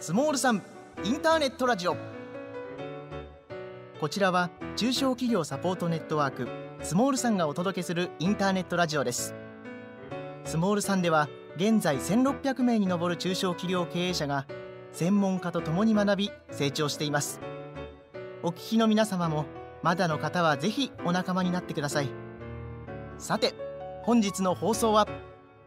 スモールさんインターネットラジオ。こちらは中小企業サポートネットワークスモールさんがお届けするインターネットラジオです。スモールさんでは現在1600名に上る中小企業経営者が専門家と共に学び成長しています。お聞きの皆様もまだの方はぜひお仲間になってください。さて本日の放送は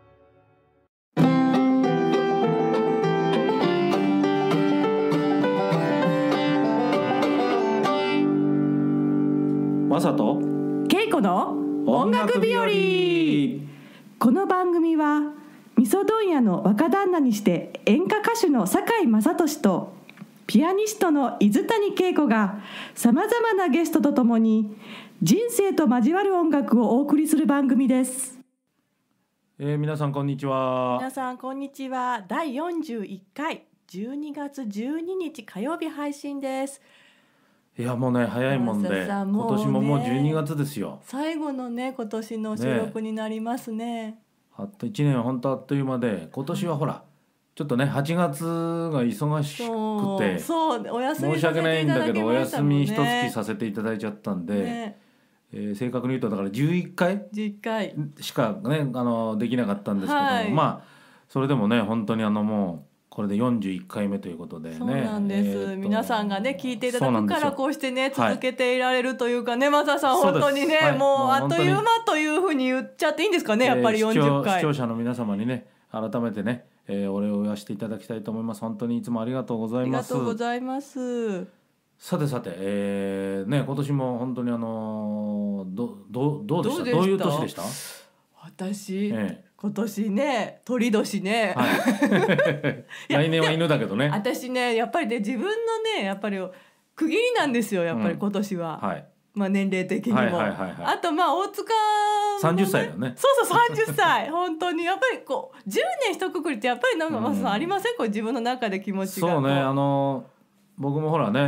マサとケイコの音楽日和。この番組は味噌問屋の若旦那にして演歌歌手の坂井正俊とピアニストの伊豆谷恵子がさまざまなゲストとともに人生と交わる音楽をお送りする番組です。 皆さんこんにちは。 皆さんこんにちは。第41回12月12日火曜日配信です。 いやもうね早いもんで今年ももう12月ですよ。 最後のね今年の収録になりますね。 あっと1年は本当あっという間で、今年はほらちょっとね8月が忙しくてそうお休み申し訳ないんだけどお休み一ね月させていただいちゃったんで、 ね正確に言うとだから11回しかねできなかったんですけど、 はい、 まあそれでもね本当にもうこれで41回目ということでね。 そうなんです、皆さんがね聞いていただくからこうしてね続けていられるというかね、マサさん本当にね、はい、もうあっという間というふうに言っちゃっていいんですかね、やっぱり40回視聴者の皆様にね改めてね、お礼を言わせていただきたいと思います。本当にいつもありがとうございます。 ありがとうございます。 さてさて、ね今年も本当にどうでした？どういう年でした？ 私、今年ね鳥年ね、 はい、来年は犬だけどね。 私ねやっぱりね自分のねやっぱり区切りなんですよやっぱり今年は、はい、年齢的にも、あと大塚も、ね、 30歳だね。 そう30歳本当にやっぱりこう10年一括りってやっぱりありません？これ自分の中で気持ちが。 そうね僕もほらね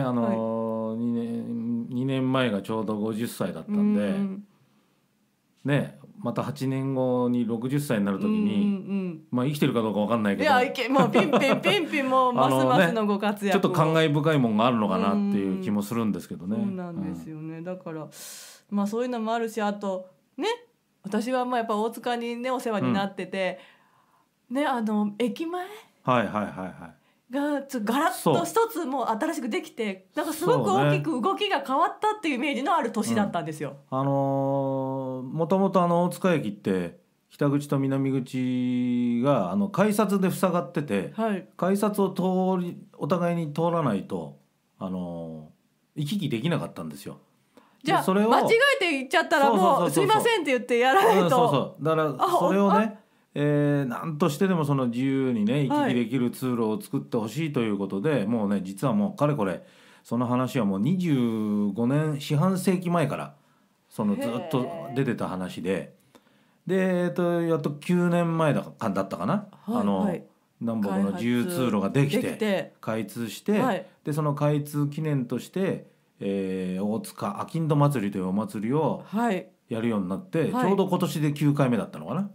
2年前がちょうど50歳だったんで、ねまた8年後に60歳になるときに、生きてるかどうか分かんないけど、 もうピンピンもうますますのご活躍を、 ちょっと感慨深いもんがあるのかなっていう気もするんですけどね。 そうなんですよね、だからそういうのもあるし、あとね私はやっぱ大塚にねお世話になってて、ね駅前がガラッと一つもう新しくできて、なんかすごく大きく動きが変わったっていうイメージのある年だったんですよ。 もともと大塚駅って北口と南口が改札で塞がってて、改札をお互いに通らないと行き来できなかったんですよ。 じゃあ間違えて行っちゃったらもうすいませんって言ってやらないと。 だからそれをね何としてでもその自由にね行き来できる通路を作ってほしいということで、もうね実はもうかれこれその話はもう25年四半世紀前からずっと出てた話で、やっと9年前だったかな、南北の自由通路ができて開通して、でその開通記念として、大塚あきんど祭りというお祭りをやるようになって、ちょうど今年で9回目だったのかな。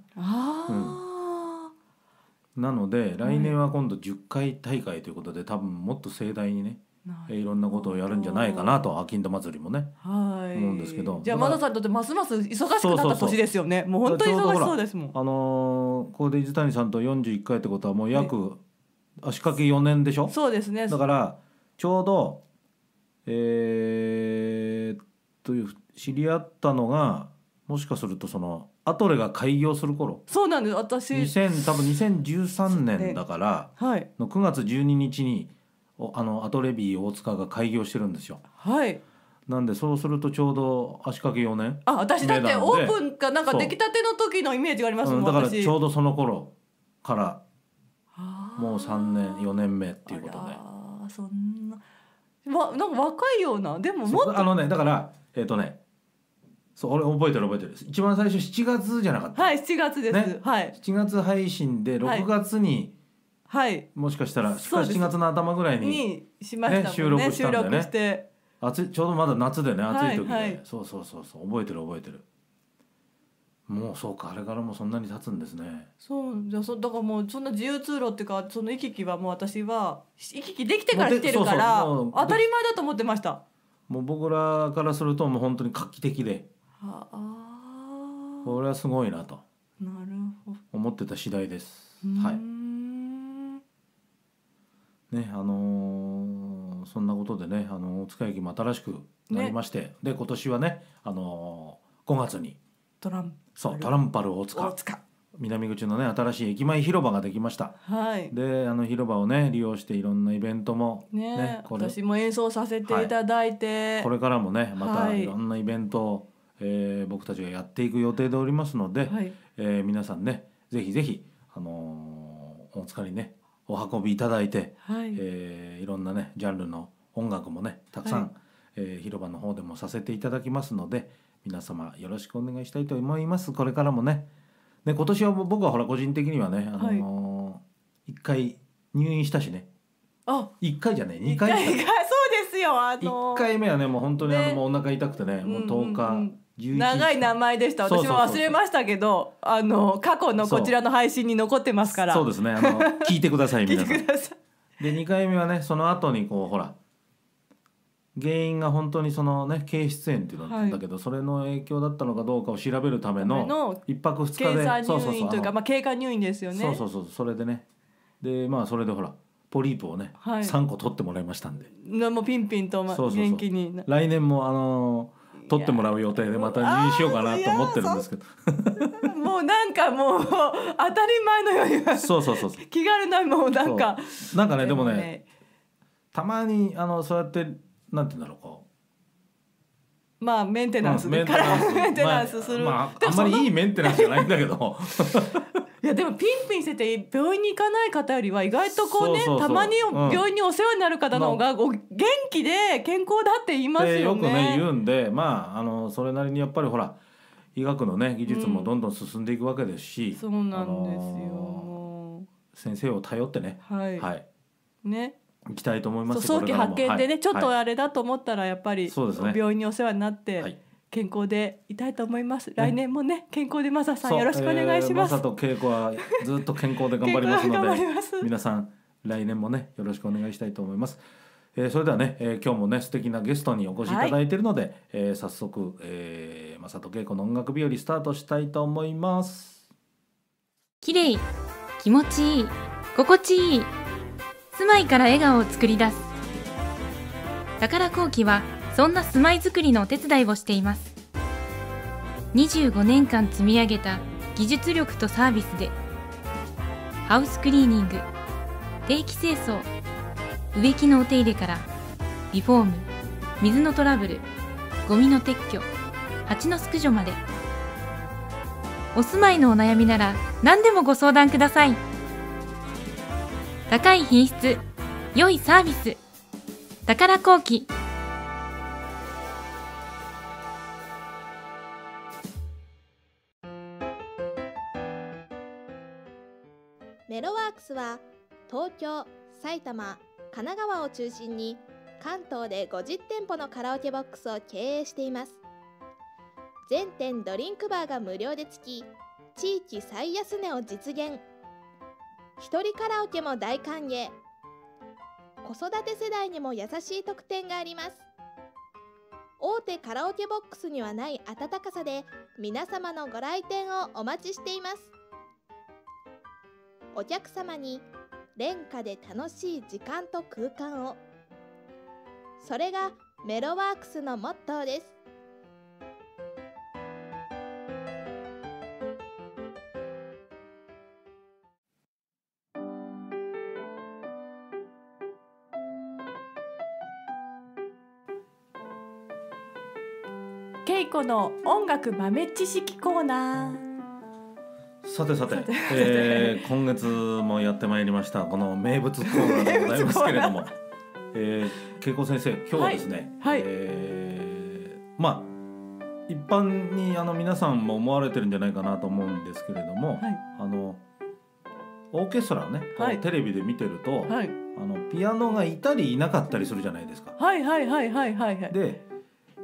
なので来年は今度10回大会ということで、多分もっと盛大にねいろんなことをやるんじゃないかなと、あきんど祭りもね、思うんですけど。 じゃあマサさんにとってますます忙しくなった年ですよね。もう本当に忙しそうですもん。ここで伊豆谷さんと41回ってことはもう約足掛け4年でしょ。 そうですね。 だからちょうど知り合ったのがもしかするとアトレが開業する頃。 そうなんです。私多分2013年だからの9月12日にアトレビー大塚が開業してるんですよ。なんでそうするとちょうど足掛け4年。 私だってオープンかなんか出来たての時のイメージがありますもん。 だからちょうどその頃からもう3年4年目っていうことで。 そんななんか若いような。でももっとだから俺覚えてる一番最初7月じゃなかった？ 7月です、 7月配信で6月に、もしかしたら7月の頭ぐらいにしましたもんね、 収録したんだよね。 してちょうどまだ夏でね暑い時で、そう覚えてる。 もうそうか、あれからもそんなに経つんですね。 そうじゃだからもうそんな自由通路っていうか、その行き来はもう私は行き来できてから来てるからそう当たり前だと思ってました。 もう僕らからするともう本当に画期的で、これはすごいなとなるほど思ってた次第です。はいね、そんなことでね、大塚駅も新しくなりまして、で今年はね、5月にトランパル大塚南口のね新しい駅前広場ができました。はい、で広場をね利用していろんなイベントもね、 私も演奏させていただいて、 これからもねまたいろんなイベントを、僕たちがやっていく予定でおりますので、皆さんねぜひぜひ、大塚にねお運びいただいて、いろんなねジャンルの音楽もねたくさん、広場の方でもさせていただきますので、皆様よろしくお願いしたいと思います。これからもね、今年は僕はほら個人的にはね、1回入院したしね。1回じゃね2回そうですよ。 1回目はねもう本当にもうお腹痛くてね、もう10日、 長い名前でした。私も忘れましたけど、過去のこちらの配信に残ってますから。 そうですね、聞いてください皆さん。で2回目はねその後にこうほら原因が本当にそのね経質炎っていうのだったんだけど、それの影響だったのかどうかを調べるための1泊2日で経過入院というか経過入院ですよね。 そうそれでね、でそれでほらポリープをね、3個取ってもらいましたんで、 もうピンピンと元気に来年も取ってもらう予定でまた入院しようかなと思ってるんですけどもうなんかもう当たり前のようにそう気軽なもうなんかね、でもねたまにそうやってなんて言うんだろう、こうメンテナンスする、 あんまりいいメンテナンスじゃないんだけどいやでもピンピンしてて病院に行かない方よりは意外とこうね、たまに病院にお世話になる方の方が元気で健康だって言いますよね。 よくね言うんで、それなりにやっぱりほら医学のね技術もどんどん進んでいくわけですし、 そうなんですよ。 先生を頼ってね、ね行きたいと思います。 早期発見でね、ちょっとあれだと思ったらやっぱり病院にお世話になって健康でいたいと思います。来年もね健康でマサさんよろしくお願いします。 マサと恵子はずっと健康で頑張りますので皆さん来年もねよろしくお願いしたいと思います。それではね、今日もね素敵なゲストにお越しいただいているので、早速、マサと恵子の音楽日和スタートしたいと思います。 綺麗、気持ちいい、心地いい、住まいから笑顔を作り出す。宝工機はそんな住まいづくりのお手伝いをしています。25年間積み上げた技術力とサービスでハウスクリーニング、定期清掃、植木のお手入れからリフォーム、水のトラブル、ゴミの撤去、蜂の駆除まで、お住まいのお悩みなら何でもご相談ください。高い品質、良いサービス、宝工機。 メロワークスは東京、埼玉、神奈川を中心に関東で50店舗のカラオケボックスを経営しています。全店ドリンクバーが無料でつき、地域最安値を実現。一人カラオケも大歓迎。子育て世代にも優しい特典があります。大手カラオケボックスにはない温かさで皆様のご来店をお待ちしています。お客様に廉価で楽しい時間と空間を。それがメロワークスのモットーです。 恵子の音楽豆知識コーナー。 さて、今月もやってまいりましたこの名物コーナーでございますけれども、恵子先生今日はですね、一般に皆さんも思われてるんじゃないかなと思うんですけれども、オーケストラをね、テレビで見てると、ピアノがいたりいなかったりするじゃないですか。で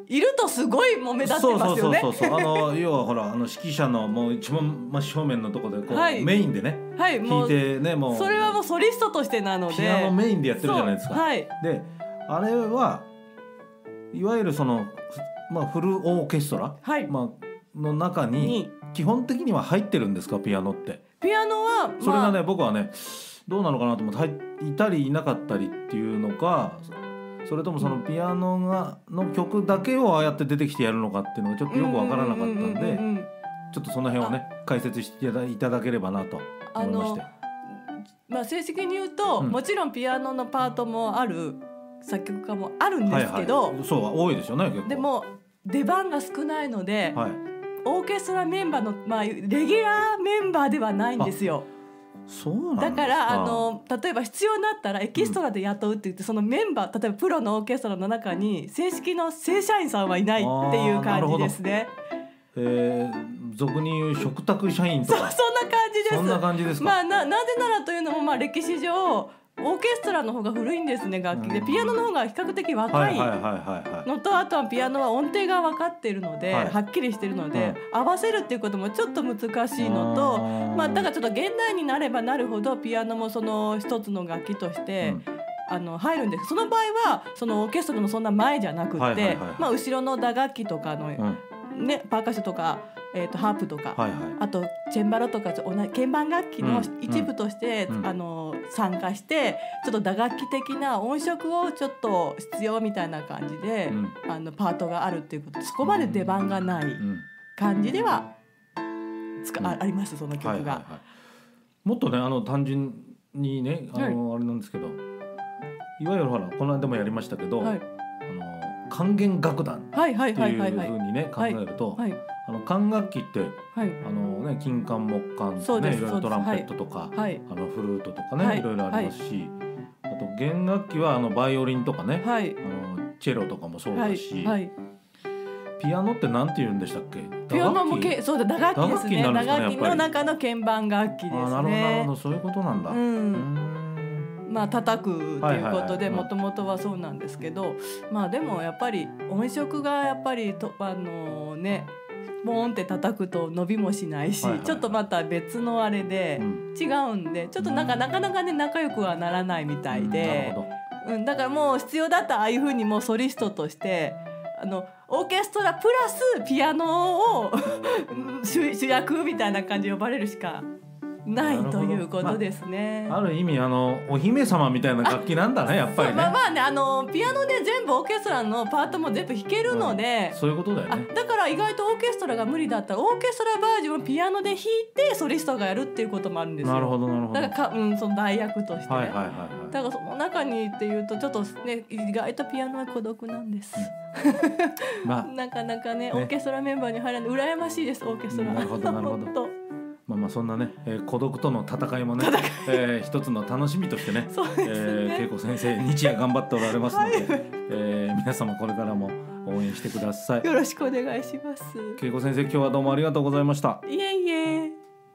いるとすごいもう目立ってますよね。 そう要はほら指揮者のもう一番真正面のところでこう、 はい、 メインでね、 はい、 弾いてね、もうそれはもうソリストとしてなのでピアノメインでやってるじゃないですか。 はい、 であれはいわゆるその、フルオーケストラ、はい、の中に基本的には入ってるんですか、ピアノって。 ピアノは、 それがね、僕はねどうなのかなと思っていたりいなかったりっていうのか、それともそのピアノの曲だけをああやって出てきてやるのかっていうのがちょっとよくわからなかったんで、ちょっとその辺をね解説していただければなと思いまして、 正式に言うと、もちろんピアノのパートもある作曲家もあるんですけど、 そう多いですよね結構。 でも出番が少ないので、オーケストラメンバーの、レギュラーメンバーではないんですよ。 そうなんですか。 だから例えば必要になったらエキストラで雇うって言って、そのメンバー、例えばプロのオーケストラの中に正式の正社員さんはいないっていう感じですね。 俗に言う嘱託社員とかそんな感じです。 そんな感じですか。 なぜならというのも、歴史上オーケストラの方が古いんですね、楽器で。ピアノの方が比較的若いのと、あとはピアノは音程が分かっているので、はっきりしているので、合わせるっていうこともちょっと難しいのと、だからちょっと現代になればなるほどピアノもその一つの楽器として、入るんです。その場合はそのオーケストラのそんな前じゃなくて、後ろの打楽器とかの、パーカッションとかハープとか、あとチェンバロとか鍵盤楽器の一部として、参加して、ちょっと打楽器的な音色をちょっと必要みたいな感じで、パートがあるっていうことで、そこまで出番がない感じではあります、その曲が。 もっとね単純にねあれなんですけど、いわゆるほらこの間もやりましたけど、管弦楽団っていう風にね考えると、管楽器って、金管木管とかね、いろいろトランペットとか、フルートとかね、いろいろありますし、あと弦楽器はバイオリンとかね、チェロとかもそうだし、ピアノってなんて言うんでしたっけ？ ピアノもそうだ、打楽器ですね。打楽器の中の鍵盤楽器ですね。 なるほど、そういうことなんだ。 叩くっていうことでもともとはそうなんですけど、でもやっぱり音色がやっぱりポーンって叩くと伸びもしないし、ちょっとまた別のあれで違うんで、ちょっとなかなかね仲良くはならないみたいで、だからもう必要だったらああいうふうにもうソリストとしてオーケストラプラスピアノを主役みたいな感じで呼ばれるしかないということですね。 ある意味お姫様みたいな楽器なんだね、やっぱりね。 ピアノで全部オーケストラのパートも全部弾けるので、 そういうことだよね。 だから意外とオーケストラが無理だったらオーケストラバージョンをピアノで弾いてソリストがやるっていうこともあるんですよ。 なるほどなるほど。 だからその代役として、だからその中にっていうとちょっとね、意外とピアノは孤独なんです。なかなかねオーケストラメンバーに入らない、羨ましいです、オーケストラ。 なるほどなるほど。そんなね、孤独との戦いもね、一つの楽しみとしてね、恵子先生日夜頑張っておられますので、皆様これからも応援してください。 よろしくお願いします。 恵子先生、今日はどうもありがとうございました。 いえいえ。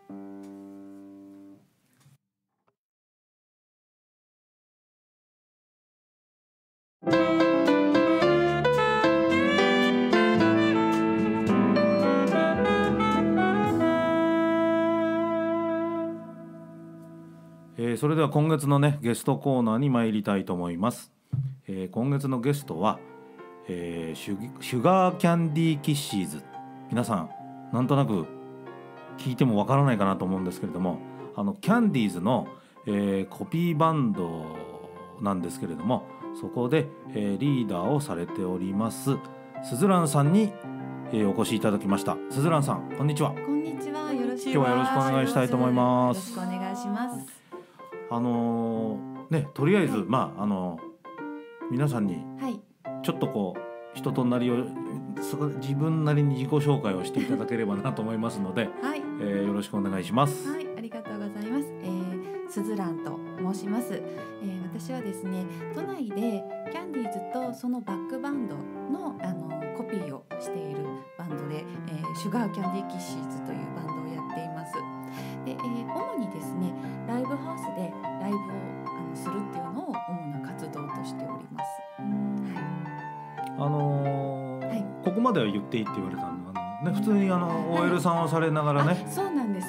それでは今月のねゲストコーナーに参りたいと思います。今月のゲストは、シュガーキャンディーキッシーズ。皆さんなんとなく聞いてもわからないかなと思うんですけれども、キャンディーズの、コピーバンドなんですけれども、そこで、リーダーをされておりますすずらんさんに、お越しいただきました。すずらんさん、こんにちは。 こんにちは。今日はよろしくお願いしたいと思います。 よろしくお願いします。 とりあえず皆さんにちょっとこう人となりを自分なりに自己紹介をしていただければなと思いますので、よろしくお願いします。 はい、ありがとうございます。すずらんと申します。私はですね、都内でキャンディーズとそのバックバンドのコピーをしているバンドで、シュガーキャンディーキッシーズというバンドをやっています。で、主にですね、ライブハウスでライブをするっていうのを主な活動としております。 までは言っていいって言われたのね、普通にOL さんをされながらね、 そうなんです。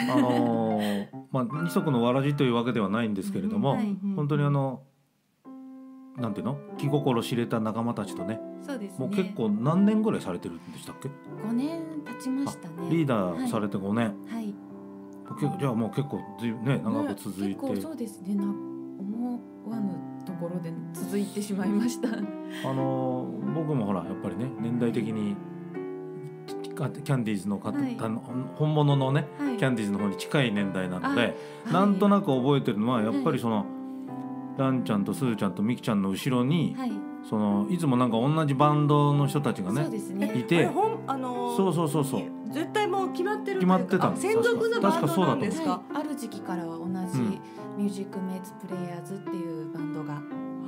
二足のわらじというわけではないんですけれども、本当になんていうの、気心知れた仲間たちとね、 そうですね。 もう結構何年ぐらいされてるんでしたっけ 5年経ちましたね。 リーダーされて5年、 はい。 じゃあもう結構ね長く続いて、 結構そうですね、思わぬところで続いてしまいました。 僕もほらやっぱりね年代的にキャンディーズの方、本物のね、キャンディーズの方に近い年代なので、なんとなく覚えてるのはやっぱりその、ランちゃんとスーちゃんとミキちゃんの後ろに、いつもなんか同じバンドの人たちがねいて、そう絶対もう決まってる決まってたんです。 専属のバンドなんですか？ ある時期からは同じミュージックメイツプレイヤーズっていうバンドが、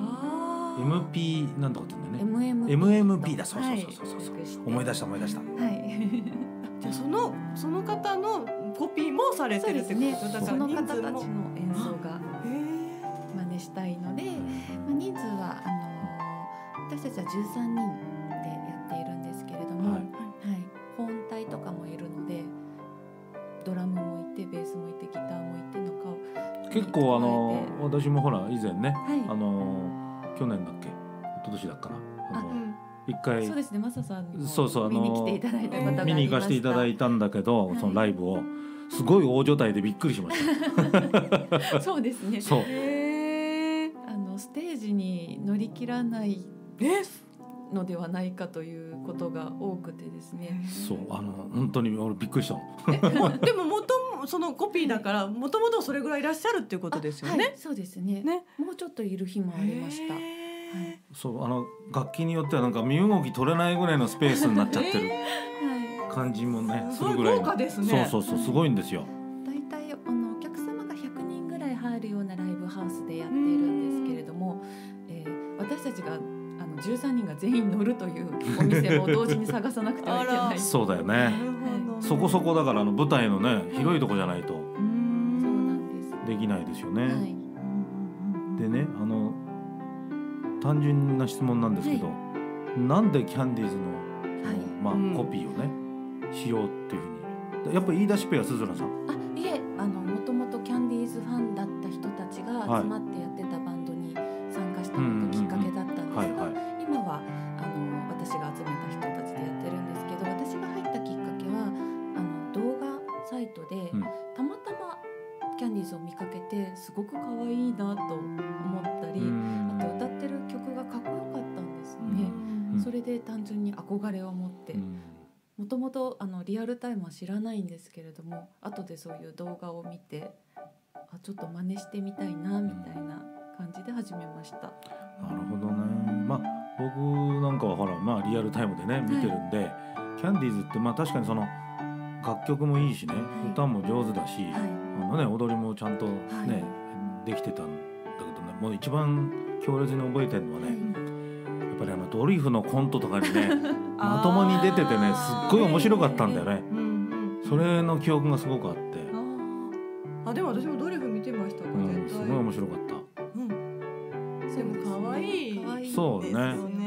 MP なんとかって言うんだよね。 MMP だ。そう思い出した。 はい。 じゃあその方のコピーもされてるってことですね。だからその方たちの演奏が真似したいので、人数は私たちは13人でやっているんですけれども、本体とかもいるので、ドラムもいてベースもいてギターもいての顔、 結構私もほら以前ね、去年だっけ一昨年だっかな、一回そうですね、マサさんにも見に来ていただいたことがありました。 見に行かせていただいたんだけど、そのライブをすごい大所帯でびっくりしましたそうですね。 そう、 ステージに乗り切らないのではないかということが多くてですね。 そう本当に俺びっくりしたもんでもそのコピーだからもともとそれぐらいいらっしゃるっていうことですよね。 そうですね。もうちょっといる日もありました。 そう楽器によってはなんか身動き取れないぐらいのスペースになっちゃってる感じもね、 するぐらい豪華ですね。 そうすごいんですよ。 だいたいお客様が100人ぐらい入るようなライブハウスでやっているんですけれども、私たちが13人が全員乗るというお店も同時に探さなくてはいけないそうだよね、そこそこだから舞台のね広いとこじゃないとできないですよね。でね単純な質問なんですけど、なんでキャンディーズの、コピーをねしようっていうふうに、やっぱり言い出しっぺはすずらさん？ いえ、もともとキャンディーズファンだった人たちが集まってやってたバンドに参加したのがきっかけだったんですが、今は私が集めた人たちでやってるんですけど、私が入ったきっかけは動画サイトで、たまたまキャンディーズを見かけてすごく可愛いなと思ったり、あと歌ってる曲がかっこよかったんですね。それで単純に憧れを持って、もともとリアルタイムは知らないんですけれども、後でそういう動画を見てちょっと真似してみたいなみたいな感じで始めました。 なるほどね。僕なんかはほらリアルタイムでね見てるんで、キャンディーズって確かにその楽曲もいいしね、歌も上手だし、踊りもちゃんとね、できてたんだけどね、もう一番強烈に覚えてるのはね、やっぱりドリフのコントとかにねまともに出ててね、すっごい面白かったんだよね。それの記憶がすごくあって、 でも私もドリフ見てましたから、 すごい面白かった。 でも可愛いそうね。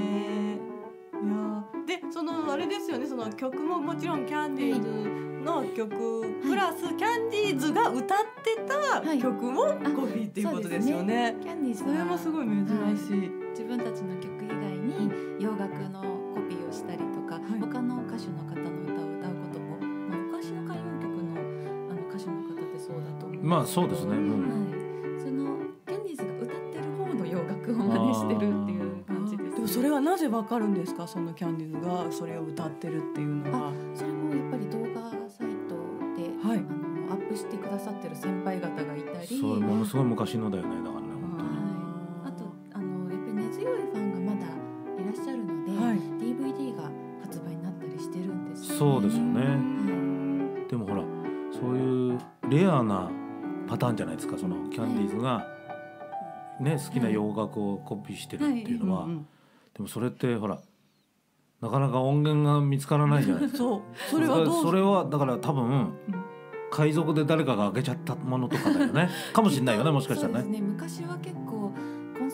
であれですよね、その曲ももちろんキャンディーズの曲、プラスキャンディーズが歌ってた曲もコピーっていうことですよね。 キャンディーズはそれもすごい珍しい。 自分たちの曲以外に洋楽のコピーをしたりとか、他の歌手の方の歌を歌うことも、昔の歌謡曲の歌手の方ってそうだと思うんですけど、 そうですね。 そのキャンディーズが歌ってる方の洋楽を真似してるっていう感じです。 でもそれはなぜわかるんですか？そのキャンディーズがそれを歌ってるっていうのは。 それもやっぱり動画サイトで、アップしてくださってる先輩方がいたり、 それものすごい昔のだよね。だからね、本当に。 あとやっぱり根強いファンがまだいらっしゃるので、DVD が発売になったりしてるんですよね。 そうですよね。でもほら、そういうレアなパターンじゃないですか。そのキャンディーズがね、好きな洋楽をコピーしてるっていうのは、でもそれってほらなかなか音源が見つからないじゃないですか。それはだから多分、海賊で誰かが開けちゃったものとかだよね。かもしれないよね、もしかしたらね。 そうですね。昔は結構コンサ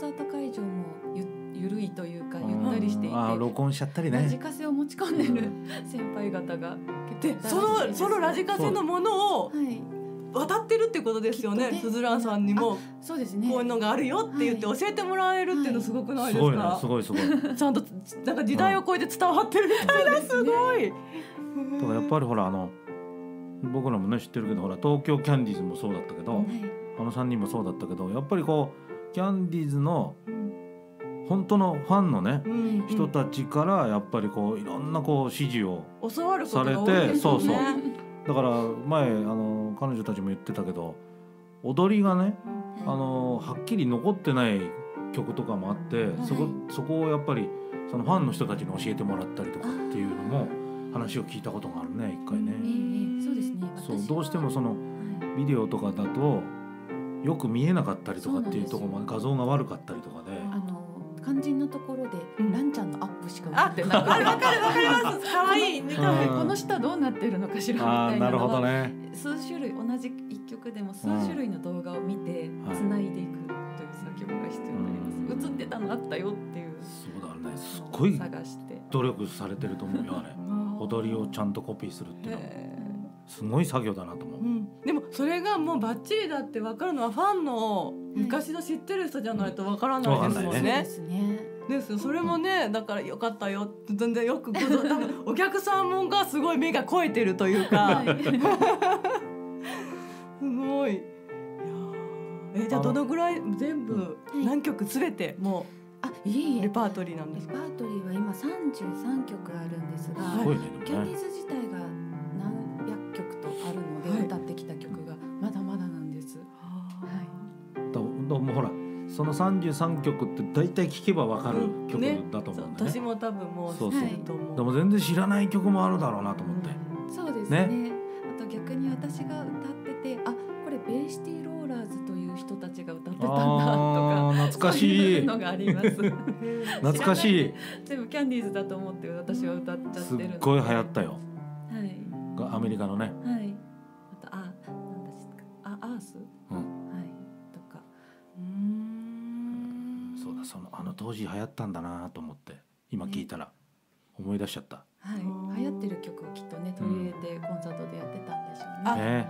サート会場もゆるいというかゆったりしていて、 録音しちゃったりね、 ラジカセを持ち込んでる先輩方がでそのラジカセのものをはい渡ってるってことですよね。 きっとねすずらんさんにもそうですね。 こういうのがあるよって言って教えてもらえるっていうのすごくないですすごいね、 か。 すごいすごい。 ちゃんとなんか時代を超えて伝わってるみたいな、すごい。 だからやっぱりほら僕らもね知ってるけど、ほら東京キャンディーズもそうだったけど、 はい 3人もそうだったけど、やっぱりこうキャンディーズの本当のファンのね、 うん人たちからやっぱりこういろんなこう指示を教わることが多いですよね。 そうそうだから前彼女たちも言ってたけど、踊りがねはっきり残ってない曲とかもあって、そこをやっぱりそのファンの人たちに教えてもらったりとかっていうのも話を聞いたことがあるね、一回ね。 そうですね。 そうどうしてもそのビデオとかだとよく見えなかったりとかっていうところまで画像が悪かったりとかで、 肝心なところで、ランちゃんのアップしか映ってあ、 なくて、 わかるわかります。可愛い見た目。 この下どうなってるのかしらみたいななるほのをどね。 数種類同じ一曲でも数種類の動画を見てつないでいくという作業が必要になります。映ってたのあったよっていうそうだね、すっごい探して努力されてると思うよあれ。踊りをちゃんとコピーするっていうのもすごい作業だなと思う。 でもそれがもうバッチリだって分かるのはファンの昔の知ってる人じゃないと分からないですもんね。 ですね。 ですよ、それもね、だからよかったよって全然よく多分お客さんもがすごい目が肥えてるというか、すごい。いやじゃあどのぐらい全部何曲すべてもうレパートリーなんですか。 レパートリーは今33曲あるんですが、 すごいね。 キャンディーズ自体が何百曲とあるので、歌ってきた曲がまだまだなんです。 もうほらその33曲って大体聴けば分かる曲だと思うんだね。 私も多分もうそう知ってると思う。 でも全然知らない曲もあるだろうなと思って。 そうですね。あと逆に私が歌ってて、これベイシティローラーズという人たちが歌ってたんだとか、 懐かしい。 そういうのがあります。 懐かしい。 全部キャンディーズだと思って私は歌っちゃってるので。 すっごい流行ったよ。 はい。 アメリカのね。 はい。あとなんですか。アース。はい。とか。 そうだ、当時流行ったんだなと思って今聞いたら思い出しちゃった。 はい。流行ってる曲をきっとね取り入れてコンサートでやってたんでしょうね。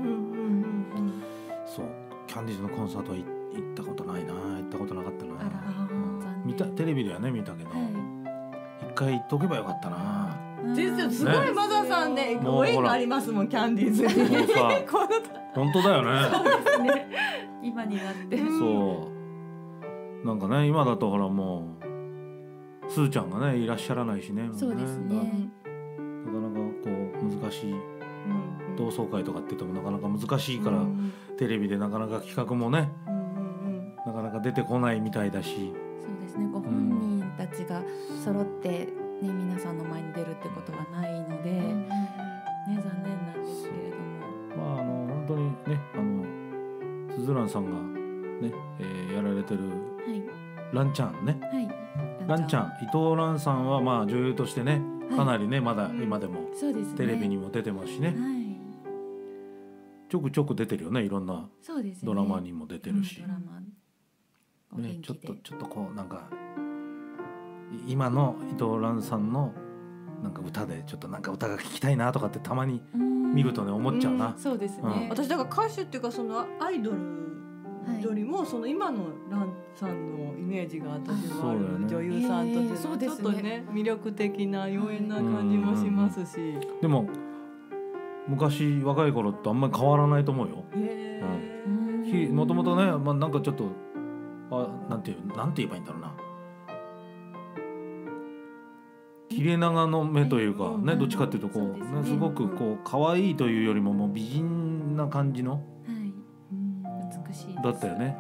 そうキャンディーズのコンサートは行ったことないな、行ったことなかったな。見たテレビではね見たけど、一回行っとけばよかったな。 すごいマザさんね、ご縁がありますもんキャンディーズに。 もうさ本当だよね。 そうですね。今になって。 そうなんかね、今だとほらもうすーちゃんがねいらっしゃらないしね。 そうですね。 なかなかこう難しい同窓会とかって言ってもなかなか難しいから、テレビでなかなか企画もね、なかなか出てこないみたいだし。 そうですね。ご本人たちが揃ってね皆さんの前に出るってことはないので、ね残念なんですけれども。 本当にねすずらんさんがね、やられてるランちゃんね。ランちゃん伊藤蘭さんはまあ女優としてねかなりねまだ今でもテレビにも出てますしね。ちょくちょく出てるよね、いろんなドラマにも出てるし。ね、ちょっとこうなんか今の伊藤蘭さんのなんか歌でちょっとなんか歌が聴きたいなとかってたまに見るとね思っちゃうな。 そうですね。 私だから歌手っていうかそのアイドルよりもその今のランさんのイメージが私はある女優さんとしてちょっとね魅力的な妖艶な感じもしますし。 でも昔若い頃とあんまり変わらないと思うよ。もともとね、なんかちょっとなんて言えばいいんだろうな、切れ長の目というかね、どっちかっていうとこう、ね、すごくこう可愛いというよりももう美人な感じの、 美しいだったよね。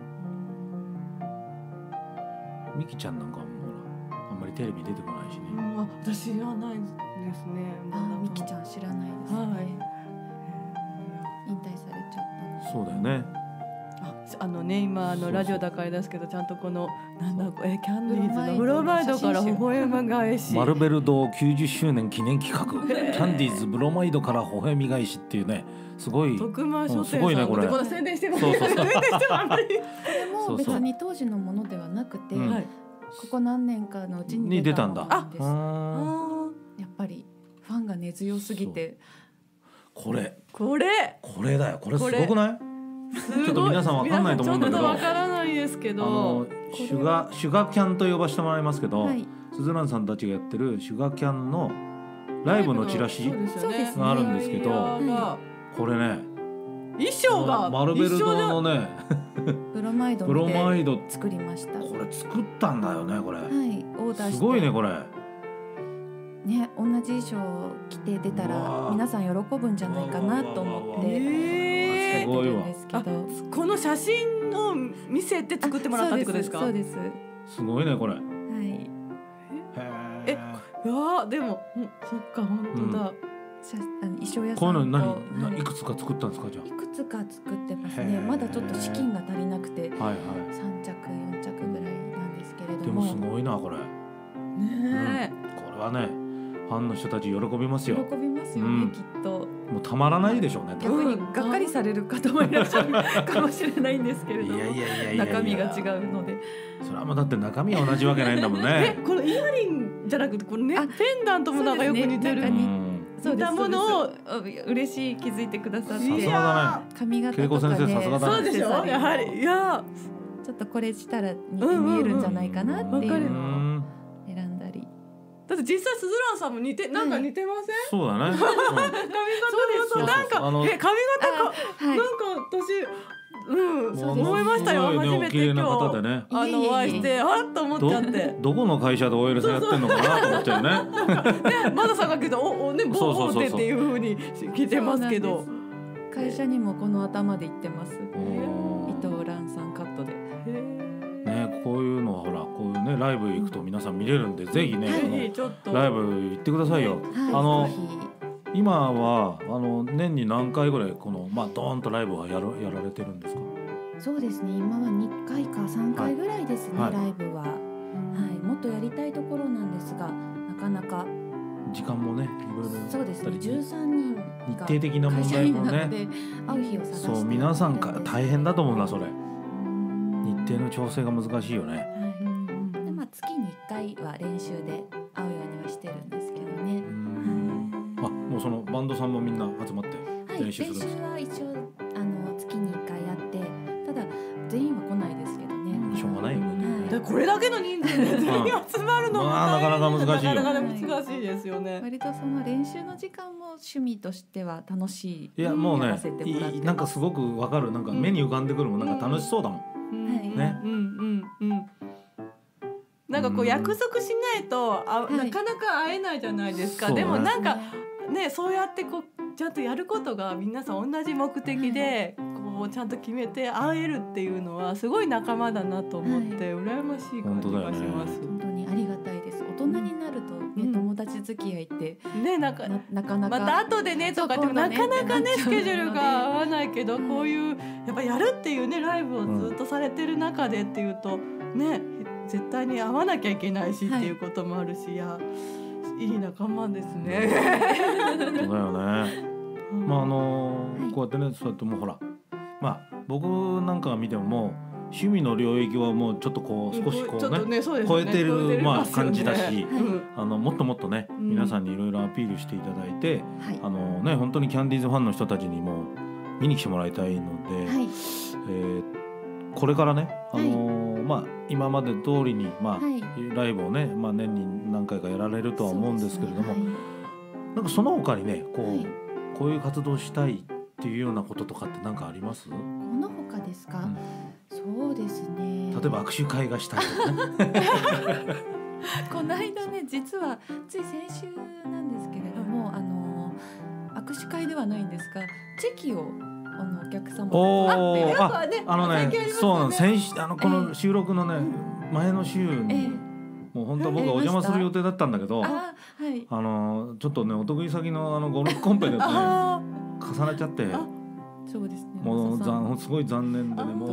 みきちゃんなんかもほらあんまりテレビ出てこないしね。 私知らないですね。 みきちゃん知らないですね。引退されちゃった。 そうだよね。 今ラジオだからですけど、ちゃんとこのなんだキャンディーズのブロマイドから微笑み返し、 マルベル堂90周年記念企画キャンディーズブロマイドから微笑み返しっていうね、すごい徳間書店さん、 すごいねこれ。 この宣伝してます。 そうそうそう宣伝してもあんまり。 これも別に当時のものではなくて、 うんはい。 ここ何年かのうちにに出たんだ。 出たものなんです。 あやっぱりファンが根強すぎて、 これこれだよ。これすごくない？ちょっと皆さんわかんないと思うんだけど、 ちょっとわからないですけど、 シュガーキャンと呼ばせてもらいますけど、 はい、 スズランさんたちがやってるシュガーキャンのライブのチラシそうですよねがあるんですけど、 がこれね、 衣装がマルベル堂のねブロマイドブロマイド作りました。 これ作ったんだよね、これ。 はい、オーダーして。 すごいねこれ。 ね、同じ衣装を着て出たうわら皆さん喜ぶんじゃないかなと思ってすごいわ作ってるんですけど、 この写真を見せて作ってもらったってことですか？ そうです。 すごいねこれ。 はい。 へいやーでもそっか本当だ。 衣装屋こういうのさんと何いくつか作ったんですかじゃいくつか作ってますへーね。まだちょっと資金が足りなくてあ。はいは 3着4着ぐらいなんですけれい。 どでもすも、 ごいなこれ。 ねこれはねファンの人たち喜びますよ。 喜びますよね、 うんきっと。 もうたまらないでしょうね。多分逆にがっかりされる方もいらっしゃるかもしれないんですけれども、 いやいやいやいや。 中身が違うので。 それはもうだって中身は同じわけないんだもんね。 このイヤリングじゃなくてこれねあペンダントもなんかよく似てる。 そうですねなんか似たものを嬉しい、気づいてくださって。 さすがだね。 髪型恵子とかね、 先生さすがだねそうでしょやはりいやちょっとこれしたら似て見えるんじゃないかなっていうわかるのをうん選んだり。 だって実際スズランさんも似てなんか似てません？ そうだね。 髪型もそうなんかそうそう髪型かはいなんか私もう思いましたよ。 すごいね初めてお綺麗な今日方でね。 お会いしてあっと思っちゃってどこの会社で OL さんやってんのかなと思っちゃうね。 ねマダさんが聞いたおねボそうそうそうそうーボーっていう風に聞いてますけど。 会社にもこの頭で行ってます。 お伊藤蘭さんカットで。 ね、こういうのはほらこういうねライブ行くと皆さん見れるんで、ぜひね、 はいちょっとライブ行ってくださいよ。 はい、ぜひ。 今は年に何回ぐらいこのドーンとライブはやられてるんですか？ そうですね。今は2回か3回ぐらいですね、 はいライブは。はい、もっとやりたいところなんですが、なかなか。 時間もねいろいろそうですね。 やっぱり 13人日が程的な問会社題もね。 員なので会う日を探して。 そう皆さん大変だと思うなそれ。日程のは調整が難しいよね。 い。で月に1回は練習で会うようにはしてるんですけどね。 あ、もうそのバンドさんもみんな集まってはい、練習練習するんですか？ は一応月に1回やって、ただ全員は来ないですけどね。 しょうがないよね。 でこれだけの人数で全員集まるのもなかなか難しいよ。 なかなか難しいですよね。 割とその練習の時間も趣味としては楽しい。 いやもうねやらせてもらってますなんかすごくわかる。なんか目に浮かんでくるもん、なんか楽しそうだもん。 はいねなんかこう約束しないといなかなか会えないじゃないですか。 そうねでもなんかねそうやってこうちゃんとやることが皆さん同じ目的でこうちゃんと決めて会えるっていうのはすごい仲間だなと思って羨ましい感じがします。 本当にありがたいです。大人になるとね、友達付き合いってねなんかなかなかまた後でねとかでもなかなかねスケジュールが合わないけど、こういうやっぱやるっていうねライブをずっとされてる中でっていうとね絶対に会わなきゃいけないしっていうこともあるし、いやいい仲間ですね。 そうだよね。こうやってねそうやってもうほら僕なんかが見てももう趣味の領域はもうちょっとこう少しこうね超えてる感じだし、もっともっとね皆さんにいろいろアピールしていただいて、本当にキャンディーズファンの人たちにも見に来てもらいたいので、これからね今まで通りにライブをね年に何回かやられるとは思うんですけれども、なんかその他にねこういう活動したいっていうようなこととかって何かあります？ この他ですか？そうですね。 例えば握手会がしたいとかね。 この間ね実はつい先週なんですけれども、握手会ではないんですがチェキをお客様ねそうなの。先週この収録のね前の週にもう本当は僕はお邪魔する予定だったんだけど、ちょっとねお得意先のゴルフコンペでね重ねちゃって、 そうですね。 もうすごい残念でね、もう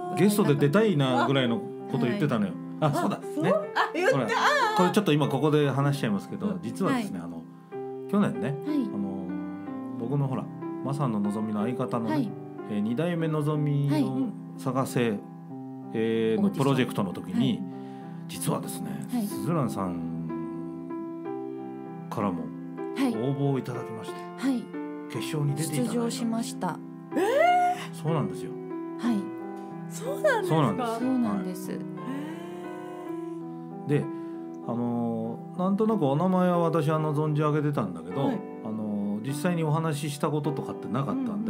ゲストで出たいなぐらいのこと言ってたのよ。あ、そうだね。ほらこれちょっと今ここで話しちゃいますけど、実はですね、去年ね、僕のほらマサののぞみの相方のね、2代目のぞみを探せのプロジェクトの時に、実はですね、すずらんさんからも応募をいただきまして、決勝に出ていただいた。 出場しました。 そうなんですよ。 そうなんですか。 そうなんです。 で、なんとなくお名前は私存じ上げてたんだけど、実際にお話ししたこととかってなかったんで、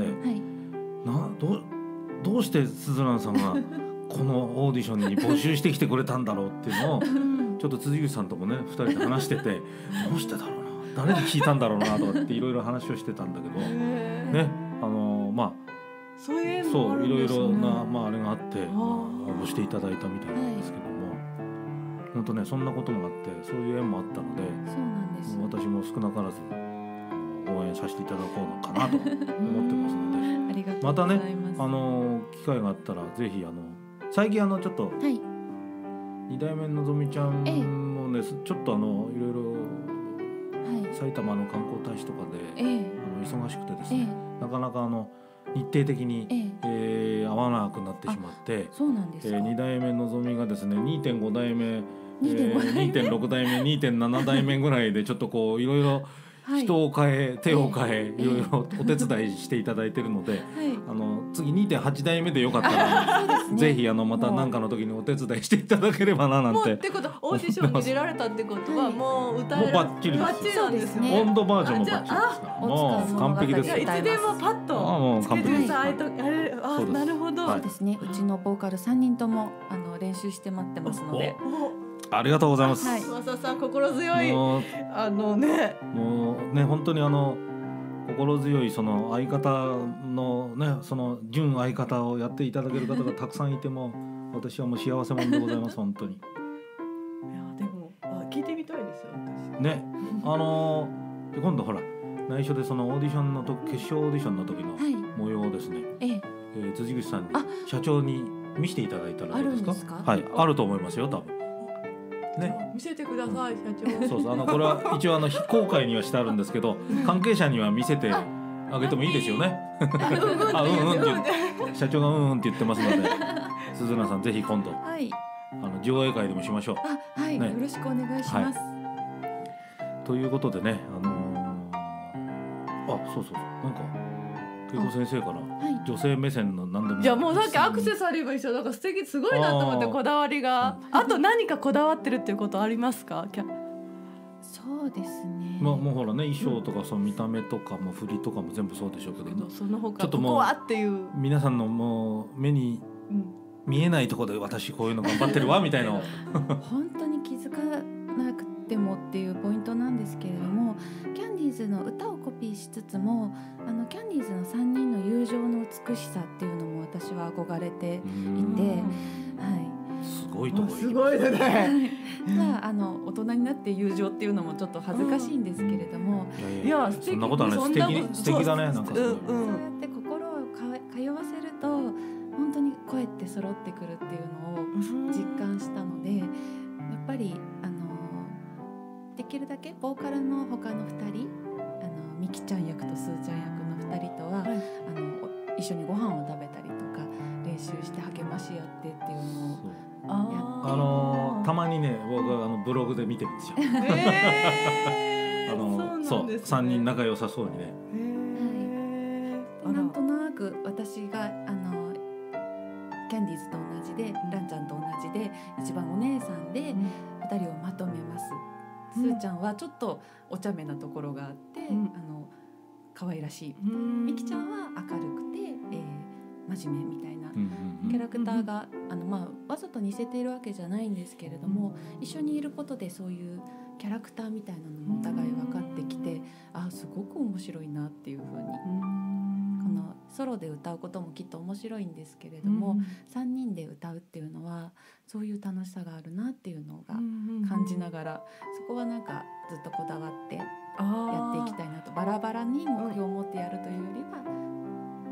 どうしてすずらんさんがこのオーディションに募集してきてくれたんだろうっていうのをちょっと辻口さんともね2人で話してて、どうしてだろうな、誰に聞いたんだろうなとかっていろいろ話をしてたんだけどね、 そういうそういろいろなあれがあって応募していただいたみたいなんですけども、本当ねそんなこともあってそういう縁もあったので、 そうなんです。 私も少なからず応援させていただこうかなと思ってますのでありがとうまたございます。 ね機会があったらぜひ最近ちょっと2代目のぞみちゃんもねちょっといろいろ埼玉の観光大使とかで忙しくてですね、なかなか日程的に合わなくなってしまって、 そうなんですか。 2代目のぞみがですね 2.5 代目、2.6 代目 2.7 代目ぐらいでちょっとこういろいろ人を変え手を変えいろいろお手伝いしていただいているので、次 2.8 代目でよかったらぜひまた何かの時にお手伝いしていただければななんて。 ってことオーディションに出られたってことはもう歌える、 もうバッチリです。 なんですね。 温度バージョンもバッチリですからもう完璧ですよ。 いつでもパッとつけてさ、なるほど。 そうですね。うちのボーカル3人とも練習して待ってますので。 ありがとうございます。 マサさん心強い。 もうね本当に心強いその相方のねその準相方をやっていただける方がたくさんいても私はもう幸せ者でございます本当に。いやでも聞いてみたいですよ私。 ね今度ほら内緒でそのオーディションの決勝オーディションの時の模様をですね、辻口さんに社長に見せていただいたらどうですか。はい、あると思いますよ多分。ね、 見せてください、社長。 そうこれは一応非公開にはしてあるんですけど関係者には見せてあげてもいいですよね。社長がって言ってますので、鈴名さんぜひ今度、上映会でもしましょう。 よろしくお願いします。 ということでね、そうなんか恵子先生から女性目線の何でもじゃあもうさっきアクセサリーも一緒だから素敵すごいなと思って、こだわりがあと何かこだわってるっていうことありますか。 そうですね。 もうほらね衣装とかその見た目とかも振りとかも全部そうでしょうけど、 その他ちょっともうここはっていう皆さんのもう目に見えないところで私こういうの頑張ってるわみたいな本当に気づかなくてもっていうポイントなんですけれども、キャンディーズの歌をコピーしつつもキャンディーズの3人の友情の美しさっていうのも私は憧れていて、 すごいところすごいね。 大人になって友情っていうのもちょっと恥ずかしいんですけれども、 いやそんなことはない。素敵だね。なんかそうやって心を通わせると本当に声って揃ってくるっていうのを実感したので、やっぱりできるだけボーカルの他の2人ミキちゃん役とスーちゃん役の2人とは、一緒にご飯を食べたりとか練習して励まし合ってっていうのをやって、 たまにね僕ブログで見てるんですよ。そう3人仲良さそうにね。 なんとなく私がキャンディーズと同じでランちゃんと同じで一番お姉さんで2人をまとめます。スーちゃんはちょっとお茶目なところがあって、可愛らしい。ミキちゃんは明るくて、真面目みたいなキャラクターがわざと似せているわけじゃないんですけれども、一緒にいることでそういうキャラクターみたいなのもお互い分かってきて、すごく面白いなっていう風に、このソロで歌うこともきっと面白いんですけれども、3人で歌うっていうのはそういう楽しさがあるなっていうのが感じながら、そこはなんかずっとこだわってやっていきたいなと。バラバラに目標を持ってやるというよりは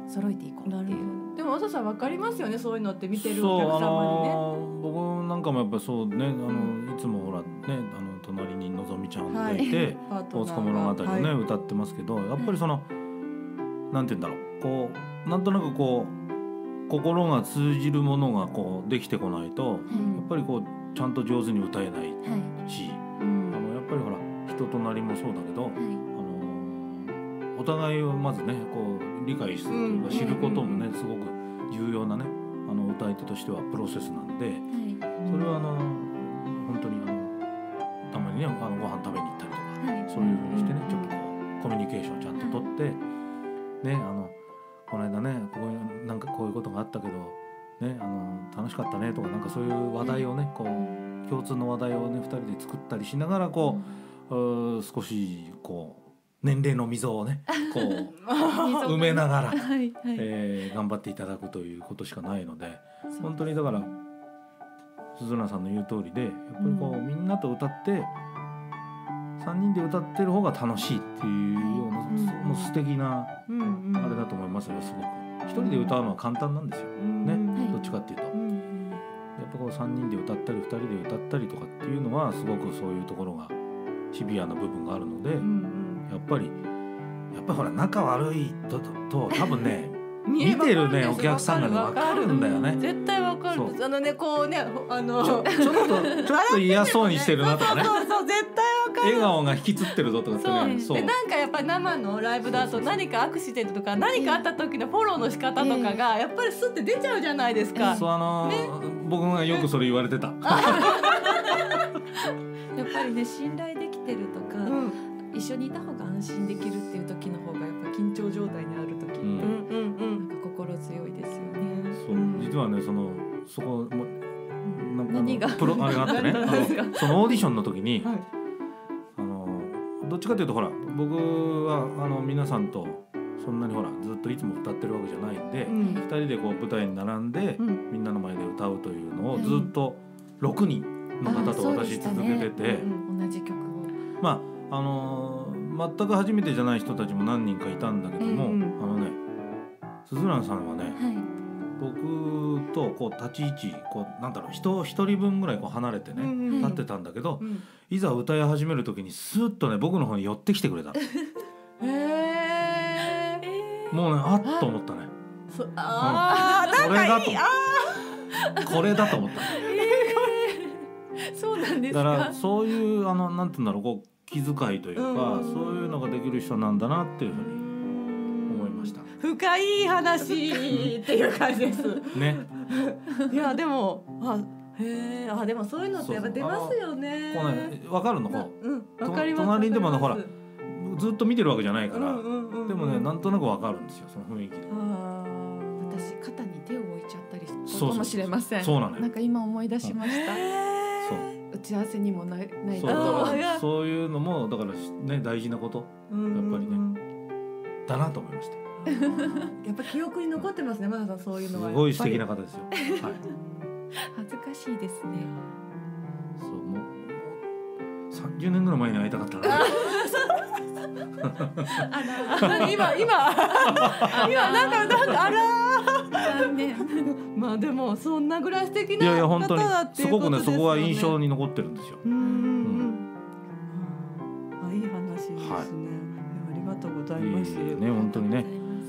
揃えていこうっていう。 でも朝さん分かりますよね、そういうのって見てるそうお客様にね。 僕なんかもやっぱそうね、いつもほらね隣にのぞみちゃんがいて、 パートナーが大塚物語をね、 はい歌ってますけど、やっぱりその、なんて言うんだろう、こうなんとなくこう心が通じるものがこうできてこないと、やっぱりこうちゃんと上手に歌えないし、やっぱりほら人となりもそうだけど、お互いをまずねこう理解するというか、知ることもねすごく重要なね歌い手としてはプロセスなんで、それは本当にたまにねご飯食べに行ったりとか、そういうふうにしてね、ちょっとこうコミュニケーションをちゃんと取って、ねこの間ねなんかこういうことがあったけどね楽しかったねとか、なんかそういう話題をねこう共通の話題をね2人で作ったりしながらこう、少しこう年齢の溝をねこう埋めながら、頑張っていただくということしかないので、本当にだから鈴蘭さんの言う通りで、やっぱりこうみんなと歌って3人で歌ってる方が楽しいっていうような、もう素敵なあれだと思いますよ。すごく一人で歌うのは簡単なんですよね、どっちかっていうと、やっぱこう3人で歌ったり2人で歌ったりとかっていうのはすごくそういうところがシビアな部分があるので、やっぱりほら仲悪いと多分ね見てるねお客さんがね分かるんだよね。 絶対分かる。こうねちょっと嫌そうにしてるなとかね。 そう絶対分かる。 笑顔が引きつってるぞとかってね。 でなんかやっぱり生のライブだと何かアクシデントとか何かあった時のフォローの仕方とかがやっぱりスッて出ちゃうじゃないですか。 そう僕がよくそれ言われてた。 やっぱりね信頼できてるとか、一緒にいた方が安心できるっていう時の方がやっぱ緊張状態にある時って、なんか心強いですよね。 そう実はねそこもなんか何がプロあれがあってねそのオーディションの時に、どっちかというとほら僕は皆さんとそんなにほらずっといつも歌ってるわけじゃないんで、2人でこう舞台に並んで、みんなの前で歌うというのをずっと6人の方と私続けてて、 同じ曲をまあ全く初めてじゃない人たちも何人かいたんだけども、鈴蘭さんはね、僕とこう立ち位置こうなんだろう人一人分ぐらいこう離れてね、立ってたんだけど、いざ歌い始める時にスーッとね僕の方に寄ってきてくれた。もうねあっと思ったね。これだと思った。 そうなんですか。 だからそういうなんていうんだろうこう気遣いというか、そういうのができる人なんだなっていうふうに思いました。 深い話っていう感じですね。 いやでもでもそういうのってやっぱ出ますよね。 こうね分かるのこう、 分かります。 隣でもほらずっと見てるわけじゃないから、でもねなんとなく分かるんですよその雰囲気で。 私肩に手を置いちゃったりしたかもしれません。 そうなのよ。 なんか今思い出しました。打ち合わせにもないそういうのもだからね大事なことやっぱりねだなと思いました。 やっぱ記憶に残ってますね、まださんそういうのは。 すごい素敵な方ですよ。はい。 恥ずかしいですね。 そうもう30年ぐらい前に会いたかったな。 今なんかあら残念。 まあでもそんなぐらい素敵な方だっていうことですよね。 すごくねそこは印象に残ってるんですよ。 いい話ですね。ありがとうございます。 ね本当にね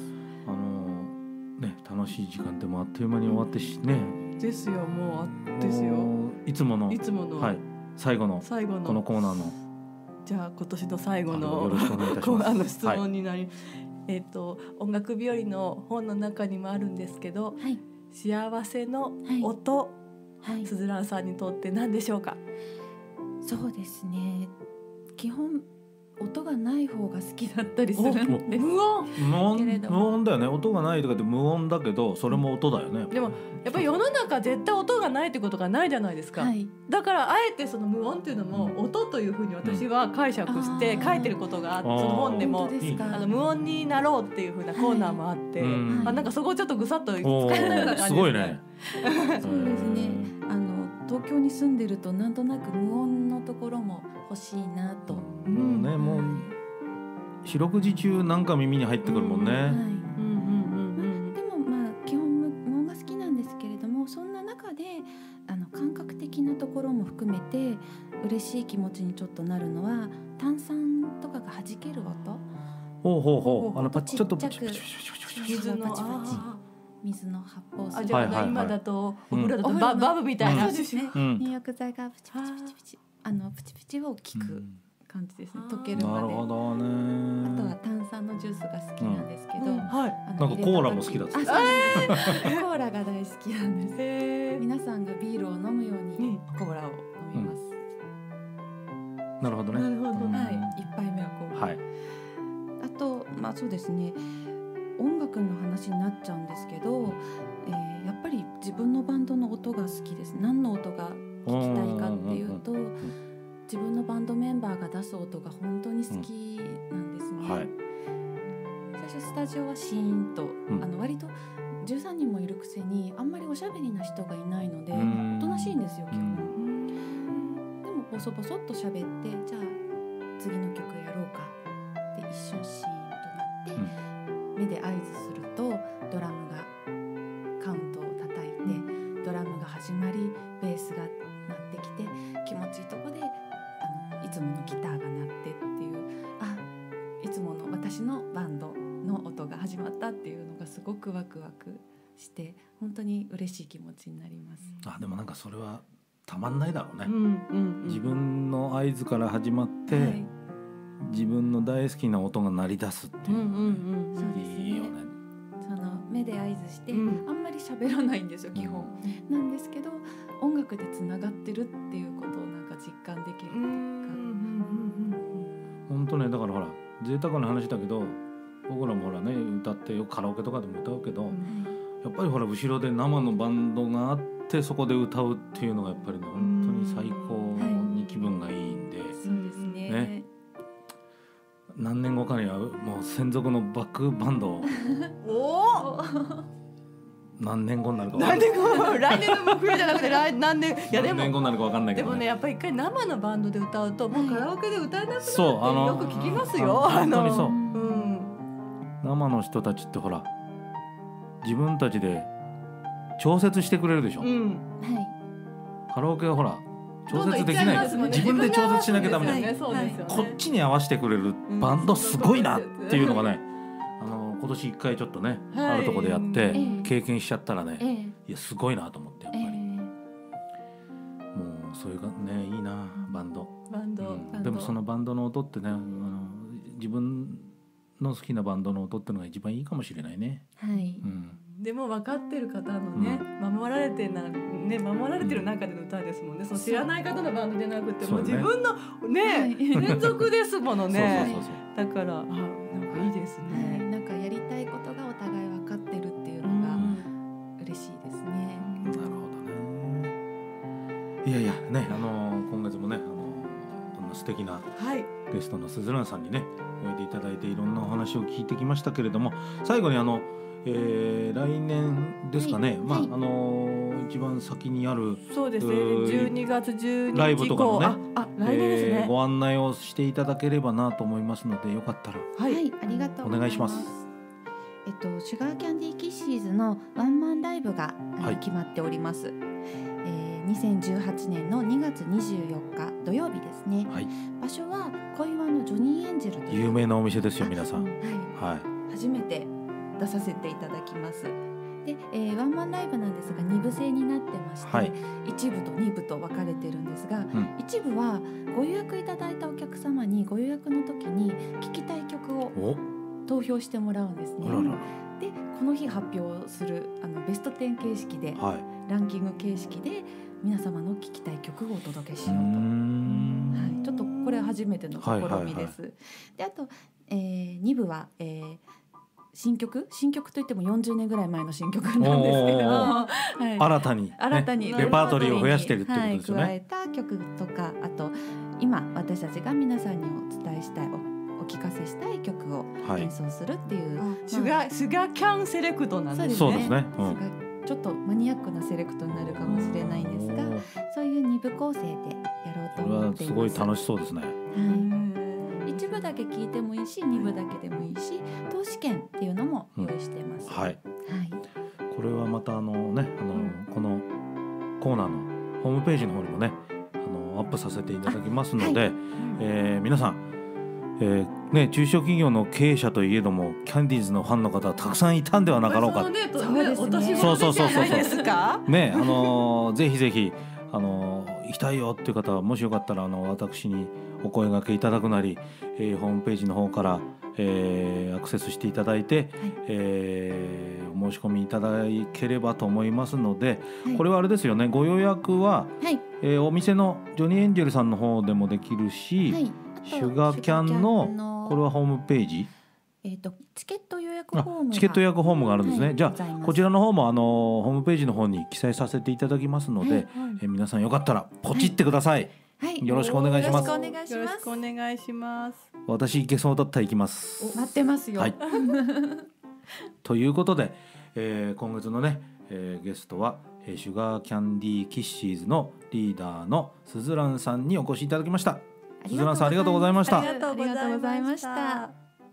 楽しい時間でもあっという間に終わってしね。 ですよもうですよ。 いつものはい最後のこのコーナーの。 じゃあ今年の最後のよろしくお願いいたします。 質問になり、音楽日和の本の中にもあるんですけど、幸せの音、鈴蘭さんにとって何でしょうか。 そうですね。基本音がない方が好きだったりするんです。 無音だよね。音がないとかって無音だけどそれも音だよね。 でもやっぱり世の中絶対音がないってことがないじゃないですか。だからあえてその無音っていうのも音というふうに私は解釈して書いてることがあって、その本でも無音になろうっていうふうなコーナーもあって、なんかそこをちょっとぐさっと使えないような感じですね。 すごいね。 そうですね。東京に住んでるとなんとなく無音のところも欲しいなと。 もう四六時中なんか耳に入ってくるもんね。 中で感覚的なところも含めて嬉しい気持ちにちょっとなるのは、炭酸とかが弾ける音。 ほうほうほう、パチちょっとちっちゃく水のパチパチ水の発泡する。 じゃあ、 はいはいはい今だとうんお風呂だとバブみたいな、 そうですね。 うん入浴剤がプチプチプチプチプチプチを効く感じですね。溶けるまで。 なるほどね。 あとは炭酸のジュースが好きなんですけど、 はいなんかコーラも好きだっつってあ、そうなんです。コーラが大好きなんです。 へ皆さんがビールを飲むようにコーラを飲みます。 なるほどね。 なるほどはい、一杯目はコーラ。 はい。 あと、そうですね、音楽の話になっちゃうんですけど、やっぱり自分のバンドの音が好きです。何の音が聞きたいかっていうと、自分のバンドメンバーが出す音が本当に好きなんですね。 はい。 最初スタジオはシーンと、割と13人もいるくせにあんまりおしゃべりな人がいないので、おとなしいんですよ、基本。でもボソボソっと喋って、じゃあ次の曲やろうかで一瞬シーンとなって、目で合図するとドラムがカウントを叩いて、ドラムが始まりベースが鳴ってきて、気持ちいいとこでいつものギターが鳴ってっていう、いつもの私のバンドの音が始まったっていうのがすごくワクワクして、本当に嬉しい気持ちになります。 でもなんかそれはたまんないだろうね。 うん自分の合図から始まって、 はい、 自分の大好きな音が鳴り出すっていうのがね、 そうですね。 いいよね。 その目で合図して、 うんあんまり喋らないんですよ、基本。なんですけど、音楽でつながってるっていうことをなんか実感できるっていうか。 本当ね、だからほら贅沢な話だけど、僕らもほらね、歌ってよくカラオケとかでも歌うけど、やっぱりほら後ろで生のバンドがあってそこで歌うっていうのがやっぱりね、本当に最高に気分がいいんで、 そうですね。 ね、何年後かにはもう専属のバックバンドをおお、 何年後になるか分かん何ない。 年の目標じゃなくて何年、いやで何年後もになるか分かんないけどでもね、やっぱり一回生のバンドで歌うともうカラオケで歌えなくなるってそうよく聞きますよ。 本当にそう。 うん生の人たちってほら自分たちで調節してくれるでしょ、 うんはい。 カラオケはほら調節できどんどん行っちゃいないますもんね。 自分で調節しなきゃダメだ、 自分で合わせるんですよね。そうですよね。 こっちに合わせてくれるバンドすごいなっていうのがね、今年1回ちょっとね、 はいあるとこでやってうん経験しちゃったらね、 ええいやすごいなと思ってやっぱり、 えもうそういうかね、いいなバンド、 バンド、 でもそのバンドの音ってね、自分の好きなバンドの音ってのが一番いいかもしれないね、 はい。 でも分かってる方のね、守られてる中での歌ですもんね。その知らない方のバンドじゃなくてもう自分のね連続ですものね。 そうだからなんかいいですはい。 ね。 なんかやりたいことがお互い分かってるっていうのが嬉しいですね。 なるほどね。いやいやね、今月もね、こんな素敵なはい。 ゲストのすずらんさんにねおいでいただいていろんなお話を聞いてきましたけれども、最後に来年ですかね、 はい一番先にあるそうですね。12月12日ライブとかのね来年ですね。 ご案内をしていただければなと思いますので、よかったらは。 はいい、ありがとうございます。 お願いします。 シュガーキャンディーキッシーズのワンマンライブが、 はい決まっております。2018年の2月24日土曜日ですね。 はい、 場所は小岩のジョニーエンジェルという有名なお店ですよ皆さん。 はい、 は初めて出させていただきます。で、ワンマンライブなんですが2部制になってまして、 はい 1部と2部と分かれてるんですが、1部はご予約いただいたお客様にご予約の時に聴きたい曲をお、 投票してもらうんですね。 あららら、 でこの日発表するベスト10形式で、 はい、 ランキング形式で皆様の聴きたい曲をお届けしようと。はい、ちょっとこれは初めての試みです。であと、2部は、新曲といっても40年ぐらい前の新曲なんですけれども、はい、 新たに、ね、レパートリーを増やしてるってことですよね。 加えた曲とか、あと今私たちが皆さんにお伝えしたいお聞かせしたい曲を演奏するっていう、 シュガーキャンセレクトなんですね。 そうですね。 ちょっとマニアックなセレクトになるかもしれないんですが、そういう2部構成でやろうと思っています。 これはすごい楽しそうですね。 はい、1部だけ聞いてもいいし、2部だけでもいいし、投資券っていうのも用意してます。 はい。 はい。 これはまたこのコーナーのホームページの方にもねアップさせていただきますので、皆さん、中小企業の経営者といえどもキャンディーズのファンの方たくさんいたんではなかろうか。 そうですね。 そうそうそうそうないですか？ ね、ぜひぜひ行きたいよっていう方はもしよかったら私にお声掛けいただくなり、ホームページの方から、アクセスしていただいて、お申し込みいただければと思いますので、これはあれですよね、ご予約は、お店のジョニーエンジェルさんの方でもできるし、シュガーキャンのこれはホームページ、 チケット予約フォームがチケット予約フォームがあるんですね。じゃあこちらの方もホームページの方に記載させていただきますので、皆さんよかったらポチってください。よろしくお願いします。 よろしくお願いします。 私行けそうだったら行きます。 待ってますよ。 ということで、今月のね、ゲストはシュガーキャンディーキッシーズのリーダーのすずらんさんにお越しいただきました。すずらんさんありがとうございました。 ありがとうございました。